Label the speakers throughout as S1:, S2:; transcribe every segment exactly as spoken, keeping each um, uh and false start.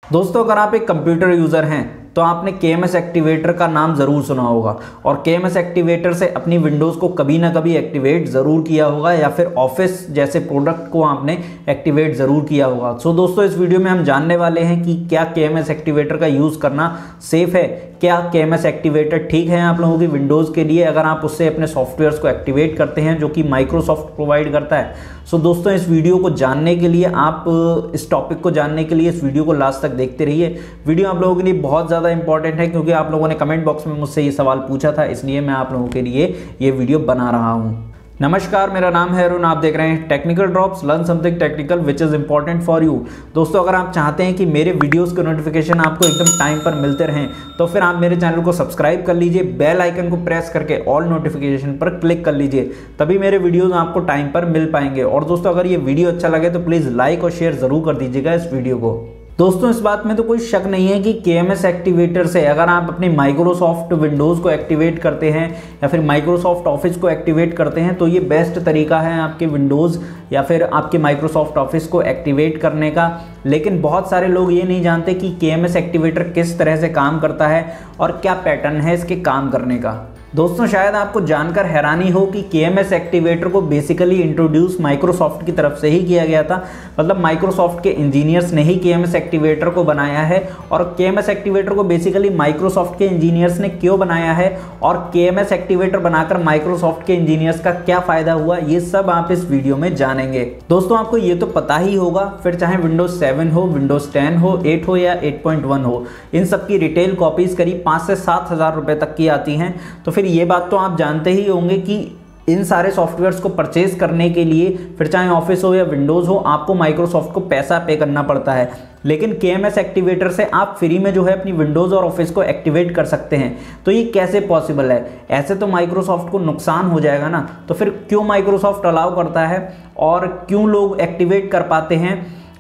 S1: दोस्तों अगर आप एक कंप्यूटर यूज़र हैं तो आपने K M S एक्टिवेटर का नाम ज़रूर सुना होगा और K M S एक्टिवेटर से अपनी विंडोज़ को कभी ना कभी एक्टिवेट ज़रूर किया होगा या फिर ऑफिस जैसे प्रोडक्ट को आपने एक्टिवेट ज़रूर किया होगा। सो दोस्तों इस वीडियो में हम जानने वाले हैं कि क्या K M S एक्टिवेटर का यूज़ करना सेफ़ है, क्या K M S एक्टिवेटर ठीक है आप लोगों की विंडोज़ के लिए अगर आप उससे अपने सॉफ्टवेयर्स को एक्टिवेट करते हैं जो कि माइक्रोसॉफ्ट प्रोवाइड करता है। सो दोस्तों इस वीडियो को जानने के लिए आप इस टॉपिक को जानने के लिए इस वीडियो को लास्ट तक देखते रहिए। वीडियो आप लोगों के लिए बहुत ज़्यादा इंपॉर्टेंट है क्योंकि आप लोगों ने कमेंट बॉक्स में मुझसे ये सवाल पूछा था, इसलिए मैं आप लोगों के लिए ये वीडियो बना रहा हूँ। नमस्कार, मेरा नाम है अरुण, आप देख रहे हैं technical drops, learn something technical which is important for you. दोस्तों अगर आप चाहते हैं कि मेरे वीडियोस के नोटिफिकेशन आपको एकदम टाइम पर मिलते रहें तो फिर आप मेरे चैनल को सब्सक्राइब कर लीजिए, बेल आइकन को प्रेस करके ऑल नोटिफिकेशन पर क्लिक कर लीजिए, तभी मेरे वीडियोज़ आपको टाइम पर मिल पाएंगे। और दोस्तों अगर ये वीडियो अच्छा लगे तो प्लीज़ लाइक और शेयर ज़रूर कर दीजिएगा इस वीडियो को। दोस्तों इस बात में तो कोई शक नहीं है कि K M S एक्टिवेटर से अगर आप अपनी माइक्रोसॉफ्ट विंडोज़ को एक्टिवेट करते हैं या फिर माइक्रोसॉफ्ट ऑफिस को एक्टिवेट करते हैं तो ये बेस्ट तरीका है आपके विंडोज़ या फिर आपके माइक्रोसॉफ्ट ऑफिस को एक्टिवेट करने का। लेकिन बहुत सारे लोग ये नहीं जानते कि K M S एक्टिवेटर किस तरह से काम करता है और क्या पैटर्न है इसके काम करने का। दोस्तों शायद आपको जानकर हैरानी हो कि K M S एक्टिवेटर को बेसिकली इंट्रोड्यूस माइक्रोसॉफ्ट की तरफ से ही किया गया था, मतलब माइक्रोसॉफ्ट के इंजीनियर्स ने ही K M S एक्टिवेटर को बनाया है। और K M S एक्टिवेटर को बेसिकली माइक्रोसॉफ्ट के इंजीनियर्स ने क्यों बनाया है और K M S एक्टिवेटर बनाकर माइक्रोसॉफ्ट के इंजीनियर्स का क्या फ़ायदा हुआ, ये सब आप इस वीडियो में जानेंगे। दोस्तों आपको ये तो पता ही होगा, फिर चाहे विंडोज़ सेवन हो, विंडोज़ टेन हो, एट हो या एट पॉइंट वन हो, इन सब की रिटेल कॉपीज़ करीब पाँच से सात हज़ार रुपये तक की आती हैं। तो फिर ये बात तो आप जानते ही होंगे कि इन सारे सॉफ्टवेयर्स को परचेज करने के लिए फिर चाहे ऑफिस हो या विंडोज़ हो आपको माइक्रोसॉफ्ट को पैसा पे करना पड़ता है। लेकिन K M S एक्टिवेटर से आप फ्री में जो है अपनी विंडोज़ और ऑफिस को एक्टिवेट कर सकते हैं। तो ये कैसे पॉसिबल है? ऐसे तो माइक्रोसॉफ्ट को नुकसान हो जाएगा ना, तो फिर क्यों माइक्रोसॉफ्ट अलाउ करता है और क्यों लोग एक्टिवेट कर पाते हैं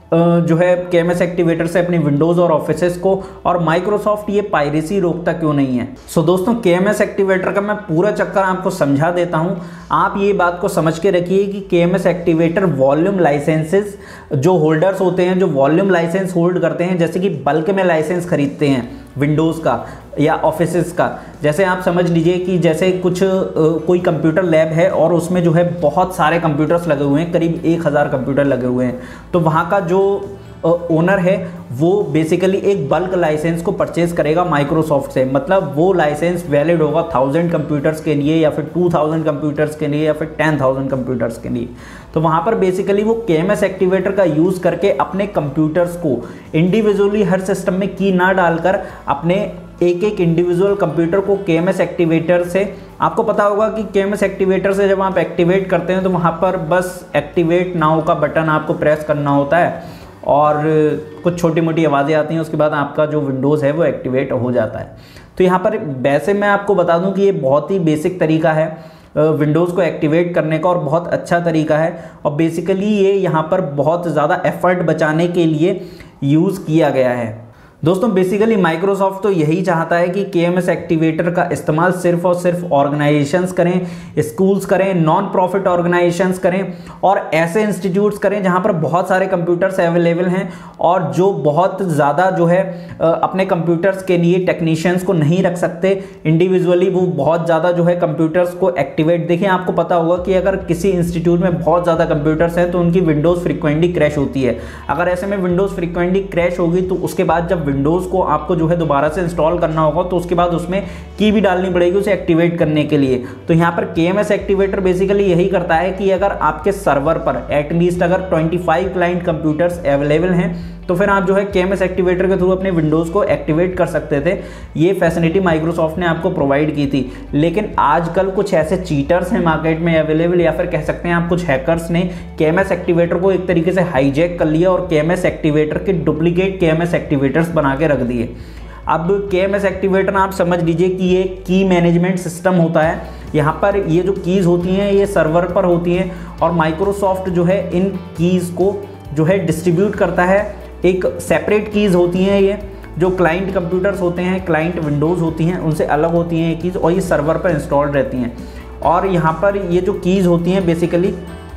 S1: जो है K M S एक्टिवेटर से अपनी विंडोज़ और ऑफिसेस को, और माइक्रोसॉफ्ट ये पायरेसी रोकता क्यों नहीं है? सो दोस्तों K M S एक्टिवेटर का मैं पूरा चक्कर आपको समझा देता हूँ। आप ये बात को समझ के रखिए कि K M S activator volume licenses जो होल्डर्स होते हैं, जो वॉल्यूम लाइसेंस होल्ड करते हैं, जैसे कि बल्क में लाइसेंस खरीदते हैं विंडोज़ का या ऑफिसेस का। जैसे आप समझ लीजिए कि जैसे कुछ कोई कंप्यूटर लैब है और उसमें जो है बहुत सारे कंप्यूटर्स लगे हुए हैं, करीब एक हज़ार कंप्यूटर लगे हुए हैं, तो वहाँ का जो ओनर है वो बेसिकली एक बल्क लाइसेंस को परचेज करेगा माइक्रोसॉफ्ट से। मतलब वो लाइसेंस वैलिड होगा थाउजेंड कंप्यूटर्स के लिए या फिर टू थाउजेंड कंप्यूटर्स के लिए या फिर टेन थाउजेंड कंप्यूटर्स के लिए। तो वहाँ पर बेसिकली वो K M S एक्टिवेटर का यूज़ करके अपने कंप्यूटर्स को इंडिविजुअली हर सिस्टम में की ना डालकर अपने एक एक इंडिविजुअल कंप्यूटर को K M S एक्टिवेटर से, आपको पता होगा कि K M S एक्टिवेटर से जब आप एक्टिवेट करते हैं तो वहाँ पर बस एक्टिवेट नाउ का बटन आपको प्रेस करना होता है और कुछ छोटी मोटी आवाज़ें आती हैं, उसके बाद आपका जो विंडोज़ है वो एक्टिवेट हो जाता है। तो यहाँ पर वैसे मैं आपको बता दूँ कि ये बहुत ही बेसिक तरीका है विंडोज़ को एक्टिवेट करने का और बहुत अच्छा तरीका है, और बेसिकली ये यहाँ पर बहुत ज़्यादा एफर्ट बचाने के लिए यूज़ किया गया है। दोस्तों बेसिकली माइक्रोसॉफ्ट तो यही चाहता है कि K M S एक्टिवेटर का इस्तेमाल सिर्फ और सिर्फ ऑर्गेनाइजेशंस करें, स्कूल्स करें, नॉन प्रॉफिट ऑर्गेनाइजेशंस करें और ऐसे इंस्टीट्यूट्स करें जहां पर बहुत सारे कंप्यूटर्स अवेलेबल हैं और जो बहुत ज़्यादा जो है अपने कंप्यूटर्स के लिए टेक्नीशियंस को नहीं रख सकते इंडिविजुअली, वो बहुत ज़्यादा जो है कंप्यूटर्स को एक्टिवेट। देखिए आपको पता होगा कि अगर किसी इंस्टीट्यूट में बहुत ज़्यादा कंप्यूटर्स हैं तो उनकी विंडोज़ फ्रिक्वेंटली क्रैश होती है। अगर ऐसे में विंडोज़ फ्रिक्वेंटली क्रैश होगी तो उसके बाद जब विंडोज़ को आपको जो है दोबारा से इंस्टॉल करना होगा तो उसके बाद उसमें की भी डालनी पड़ेगी उसे एक्टिवेट करने के लिए। तो यहाँ पर K M S activator basically यही करता है कि अगर आपके सर्वर पर एटलीस्ट अगर पच्चीस क्लाइंट कंप्यूटर्स अवेलेबल हैं तो फिर आप जो है K M S एक्टिवेटर के थ्रू अपने विंडोज़ को एक्टिवेट कर सकते थे। ये फैसिलिटी माइक्रोसॉफ्ट ने आपको प्रोवाइड की थी। लेकिन आजकल कुछ ऐसे चीटर्स हैं मार्केट में अवेलेबल, या फिर कह सकते हैं आप कुछ हैकर्स ने K M S एक्टिवेटर को एक तरीके से हाईजैक कर लिया और K M S एक्टिवेटर के duplicate K M S activators बना के रख दिए। अब K M S एक्टिवेटर आप समझ लीजिए कि ये की मैनेजमेंट सिस्टम होता है। यहाँ पर ये जो कीज़ होती हैं ये सर्वर पर होती हैं और माइक्रोसॉफ्ट जो है इन कीज़ को जो है डिस्ट्रीब्यूट करता है। एक सेपरेट कीज़ होती हैं, ये जो क्लाइंट कंप्यूटर्स होते हैं, क्लाइंट विंडोज़ होती हैं, उनसे अलग होती हैं ये कीज़, और ये सर्वर पर इंस्टॉल्ड रहती हैं। और यहाँ पर ये जो कीज़ होती हैं बेसिकली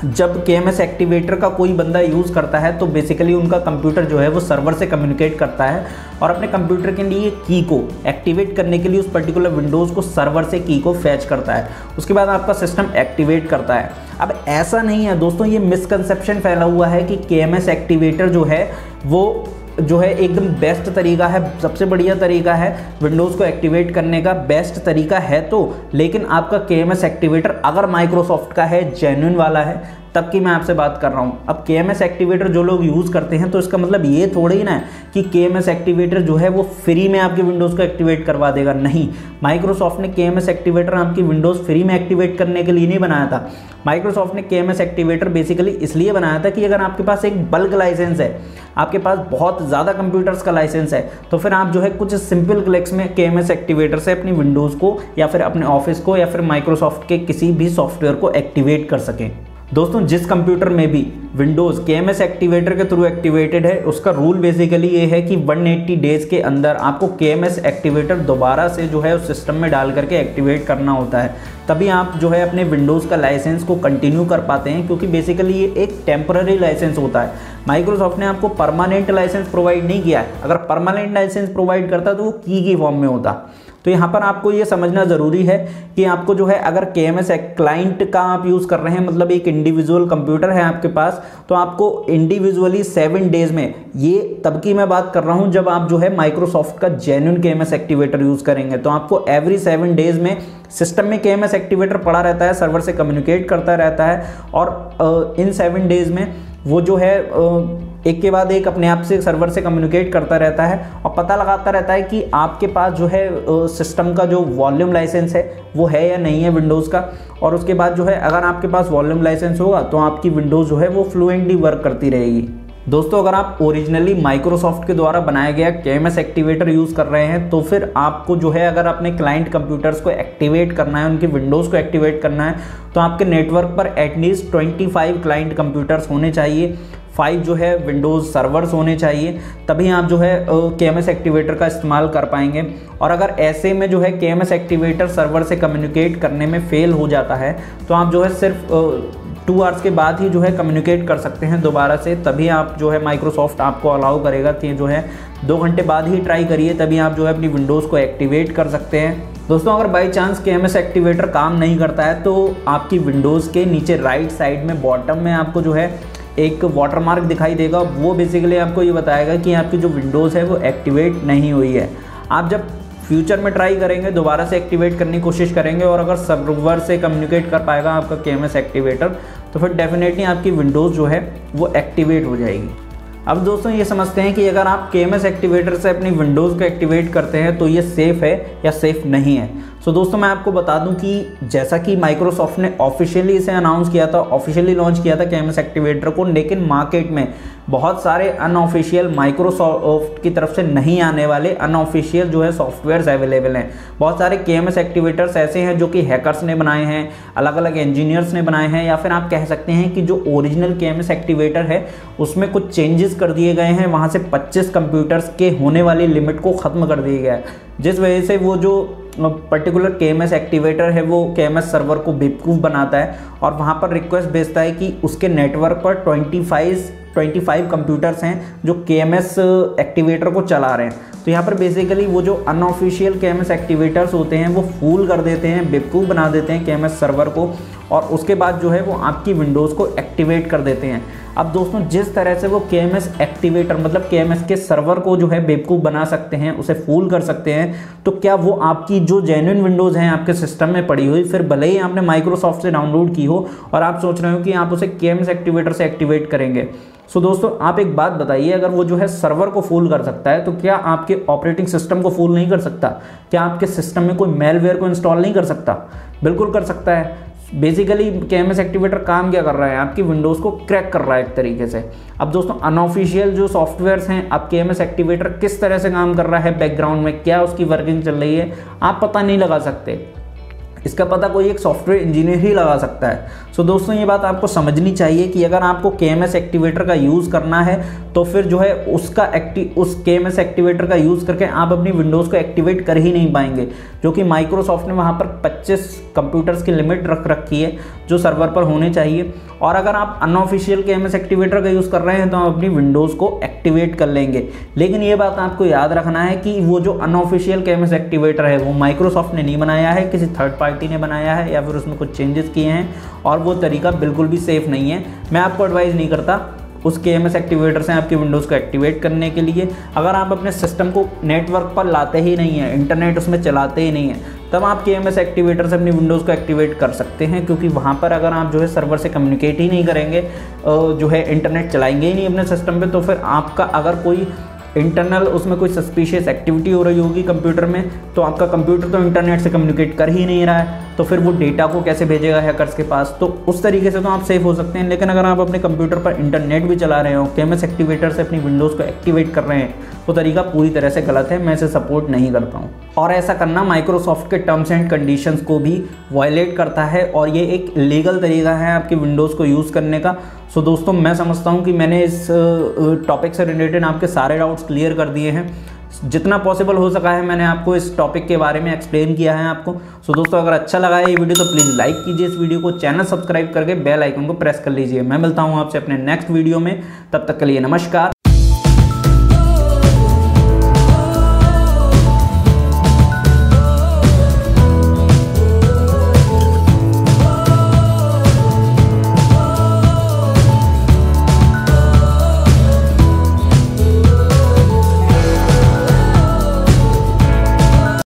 S1: जब के एम एस एक्टिवेटर का कोई बंदा यूज़ करता है तो बेसिकली उनका कंप्यूटर जो है वो सर्वर से कम्युनिकेट करता है और अपने कंप्यूटर के लिए की को एक्टिवेट करने के लिए उस पर्टिकुलर विंडोज़ को सर्वर से की को फैच करता है। उसके बाद आपका सिस्टम एक्टिवेट करता है। अब ऐसा नहीं है दोस्तों, ये मिसकंसेप्शन फैला हुआ है कि के एम एस एक्टिवेटर जो है वो जो है एकदम बेस्ट तरीका है, सबसे बढ़िया तरीका है विंडोज़ को एक्टिवेट करने का, बेस्ट तरीका है तो, लेकिन आपका के एम एस एक्टिवेटर अगर माइक्रोसॉफ्ट का है, जेन्युइन वाला है, तब की मैं आपसे बात कर रहा हूँ। अब के एम एस एक्टिवेटर जो लोग यूज़ करते हैं तो इसका मतलब ये थोड़ी ही ना है कि के एम एस एक्टिवेटर जो है वो फ्री में आपके विंडोज़ को एक्टिवेट करवा देगा। नहीं, माइक्रोसॉफ्ट ने के एम एस एक्टिवेटर आपकी विंडोज़ फ्री में एक्टिवेट करने के लिए नहीं बनाया था। माइक्रोसॉफ्ट ने K M S activator basically इसलिए बनाया था कि अगर आपके पास एक बल्क लाइसेंस है, आपके पास बहुत ज़्यादा कंप्यूटर्स का लाइसेंस है, तो फिर आप जो है कुछ सिंपल क्लिक्स में के एम एस एक्टिवेटर से अपनी विंडोज़ को या फिर अपने ऑफिस को या फिर माइक्रोसॉफ्ट के किसी भी सॉफ्टवेयर को एक्टिवेट कर सकें। दोस्तों, जिस कंप्यूटर में भी Windows K M S activator के थ्रू एक्टिवेटेड है, उसका रूल बेसिकली ये है कि एक सौ अस्सी डेज़ के अंदर आपको के एम एस एक्टिवेटर दोबारा से जो है उस सिस्टम में डाल करके एक्टिवेट करना होता है, तभी आप जो है अपने विंडोज़ का लाइसेंस को कंटिन्यू कर पाते हैं, क्योंकि बेसिकली ये एक टेम्पररी लाइसेंस होता है। माइक्रोसॉफ्ट ने आपको परमानेंट लाइसेंस प्रोवाइड नहीं किया है। अगर परमानेंट लाइसेंस प्रोवाइड करता तो वो की की फॉर्म में होता। तो यहाँ पर आपको ये समझना ज़रूरी है कि आपको जो है अगर के एम एस क्लाइंट का आप यूज़ कर रहे हैं, मतलब एक इंडिविजुअल कंप्यूटर है आपके पास, तो आपको इंडिविजुअली सेवन डेज़ में, ये तब की मैं बात कर रहा हूँ जब आप जो है माइक्रोसॉफ्ट का जेन्युइन के एम एस एक्टिवेटर यूज़ करेंगे, तो आपको एवरी सेवन डेज़ में सिस्टम में के एम एस एक्टिवेटर पड़ा रहता है, सर्वर से कम्युनिकेट करता रहता है और इन सेवन डेज़ में वो जो है एक के बाद एक अपने आप से सर्वर से कम्युनिकेट करता रहता है और पता लगाता रहता है कि आपके पास जो है सिस्टम का जो वॉल्यूम लाइसेंस है वो है या नहीं है विंडोज़ का। और उसके बाद जो है अगर आपके पास वॉल्यूम लाइसेंस होगा तो आपकी विंडोज़ जो है वो फ्लुएंटली वर्क करती रहेगी। दोस्तों, अगर आप ओरिजिनली माइक्रोसॉफ्ट के द्वारा बनाया गया के एम एस एक्टिवेटर यूज़ कर रहे हैं तो फिर आपको जो है अगर अपने क्लाइंट कंप्यूटर्स को एक्टिवेट करना है, उनकी विंडोज़ को एक्टिवेट करना है, तो आपके नेटवर्क पर एटलीस्ट पच्चीस क्लाइंट कंप्यूटर्स होने चाहिए, फाइव जो है विंडोज़ सर्वर्स होने चाहिए, तभी आप जो है के एम एस एक्टिवेटर का इस्तेमाल कर पाएंगे। और अगर ऐसे में जो है K M S activator server से कम्युनिकेट करने में फेल हो जाता है तो आप जो है सिर्फ टू आवर्स के बाद ही जो है कम्युनिकेट कर सकते हैं दोबारा से, तभी आप जो है माइक्रोसॉफ्ट आपको अलाउ करेगा कि जो है दो घंटे बाद ही ट्राई करिए, तभी आप जो है अपनी विंडोज़ को एक्टिवेट कर सकते हैं। दोस्तों, अगर by chance K M S activator काम नहीं करता है तो आपकी विंडोज़ के नीचे राइट साइड में बॉटम में आपको जो है एक वाटरमार्क दिखाई देगा, वो बेसिकली आपको ये बताएगा कि आपकी जो विंडोज़ है वो एक्टिवेट नहीं हुई है। आप जब फ्यूचर में ट्राई करेंगे, दोबारा से एक्टिवेट करने की कोशिश करेंगे और अगर सर्वर से कम्युनिकेट कर पाएगा आपका के एम एस एक्टिवेटर, तो फिर डेफिनेटली आपकी विंडोज़ जो है वो एक्टिवेट हो जाएगी। अब दोस्तों, ये समझते हैं कि अगर आप के एम एस एक्टिवेटर से अपनी विंडोज़ को एक्टिवेट करते हैं तो ये सेफ़ है या सेफ़ नहीं है। सो so, दोस्तों, मैं आपको बता दूं कि जैसा कि माइक्रोसॉफ्ट ने ऑफिशियली इसे अनाउंस किया था, ऑफिशियली लॉन्च किया था के एम एस एक्टिवेटर को, लेकिन मार्केट में बहुत सारे अनऑफिशियल माइक्रोसॉफ्ट की तरफ से नहीं आने वाले अनऑफिशियल जो है सॉफ्टवेयर्स अवेलेबल हैं। बहुत सारे के एम एस एक्टिवेटर्स ऐसे हैं जो कि हैकर्स ने बनाए हैं, अलग अलग इंजीनियर्स ने बनाए हैं, या फिर आप कह सकते हैं कि जो ओरिजिनल के एम एस एक्टिवेटर है उसमें कुछ चेंजेस कर दिए गए हैं, वहाँ से पच्चीस कंप्यूटर्स के होने वाली लिमिट को ख़त्म कर दिया गया है, जिस वजह से वो जो पर्टिकुलर के एम एस एक्टिवेटर है वो के एम एस सर्वर को बेवकूफ़ बनाता है और वहाँ पर रिक्वेस्ट भेजता है कि उसके नेटवर्क पर पच्चीस कंप्यूटर्स हैं जो के एम एस एक्टिवेटर को चला रहे हैं। तो यहाँ पर बेसिकली वो जो unofficial K M S activators होते हैं वो फूल कर देते हैं, बेवकूफ़ बना देते हैं के एम एस सर्वर को, और उसके बाद जो है वो आपकी विंडोज़ को एक्टिवेट कर देते हैं। अब दोस्तों, जिस तरह से वो के एम एस एक्टिवेटर मतलब के एम एस के सर्वर को जो है बेवकूफ़ बना सकते हैं, उसे फूल कर सकते हैं, तो क्या वो आपकी जो जेन्युइन विंडोज़ हैं आपके सिस्टम में पड़ी हुई, फिर भले ही आपने माइक्रोसॉफ्ट से डाउनलोड की हो और आप सोच रहे हो कि आप उसे के एम एस एक्टिवेटर से एक्टिवेट करेंगे। सो so, दोस्तों, आप एक बात बताइए, अगर वो जो है सर्वर को फूल कर सकता है तो क्या आपके ऑपरेटिंग सिस्टम को फूल नहीं कर सकता? क्या आपके सिस्टम में कोई मेलवेयर को इंस्टॉल नहीं कर सकता? बिल्कुल कर सकता है। बेसिकली के एम एस एक्टिवेटर काम क्या कर रहा है, आपकी विंडोज़ को क्रैक कर रहा है एक तरीके से। अब दोस्तों, अनऑफिशियल जो सॉफ्टवेयर्स हैं, अब के एम एस एक्टिवेटर किस तरह से काम कर रहा है बैकग्राउंड में, क्या उसकी वर्किंग चल रही है, आप पता नहीं लगा सकते। इसका पता कोई एक सॉफ्टवेयर इंजीनियर ही लगा सकता है। सो so, दोस्तों, ये बात आपको समझनी चाहिए कि अगर आपको के एम एस एक्टिवेटर का यूज़ करना है तो फिर जो है उसका एक्टिव उस के एम एस एक्टिवेटर का यूज़ करके आप अपनी विंडोज़ को एक्टिवेट कर ही नहीं पाएंगे, जो कि माइक्रोसॉफ्ट ने वहाँ पर पच्चीस कंप्यूटर्स की लिमिट रख रखी है। जो सर्वर पर होने चाहिए। और अगर आप unofficial K M S activator का यूज़ कर रहे हैं तो आप अपनी विंडोज़ को एक्टिवेट कर लेंगे। लेकिन ये बात आपको याद रखना है कि वो जो unofficial K M S activator है वो माइक्रोसॉफ्ट ने नहीं बनाया है, किसी थर्ड पार्टी ने बनाया है या फिर उसमें कुछ चेंजेस किए हैं, और वो तरीका बिल्कुल भी सेफ़ नहीं है। मैं आपको एडवाइस नहीं करता उस के एम एस एक्टिवेटर से आपकी विंडोज़ को एक्टिवेट करने के लिए। अगर आप अपने सिस्टम को नेटवर्क पर लाते ही नहीं है, इंटरनेट उसमें चलाते ही नहीं है, तब आप के एम एस एक्टिवेटर से अपनी विंडोज़ को एक्टिवेट कर सकते हैं, क्योंकि वहाँ पर अगर आप जो है सर्वर से कम्युनिकेट ही नहीं करेंगे, जो है इंटरनेट चलाएंगे ही नहीं अपने सिस्टम पे, तो फिर आपका अगर कोई इंटरनल उसमें कोई सस्पिशियस एक्टिविटी हो रही होगी कंप्यूटर में, तो आपका कंप्यूटर तो इंटरनेट से कम्युनिकेट कर ही नहीं रहा है, तो फिर वो डेटा को कैसे भेजेगा हैकर्स के पास। तो उस तरीके से तो आप सेफ हो सकते हैं। लेकिन अगर आप अपने कंप्यूटर पर इंटरनेट भी चला रहे हो, के एम एस एक्टिवेटर से अपनी विंडोज़ को एक्टिवेट कर रहे हैं, वो तरीका पूरी तरह से गलत है, मैं इसे सपोर्ट नहीं करता हूँ। और ऐसा करना माइक्रोसॉफ्ट के टर्म्स एंड कंडीशंस को भी वायलेट करता है, और ये एक लीगल तरीका है आपकी विंडोज़ को यूज़ करने का। सो दोस्तों, मैं समझता हूँ कि मैंने इस टॉपिक से रिलेटेड आपके सारे डाउट्स क्लियर कर दिए हैं। जितना पॉसिबल हो सका है मैंने आपको इस टॉपिक के बारे में एक्सप्लेन किया है आपको। सो दोस्तों, अगर अच्छा लगा है ये वीडियो तो प्लीज़ लाइक कीजिए इस वीडियो को, चैनल सब्सक्राइब करके बेल आइकन को प्रेस कर लीजिए। मैं मिलता हूँ आपसे अपने नेक्स्ट वीडियो में, तब तक के लिए नमस्कार।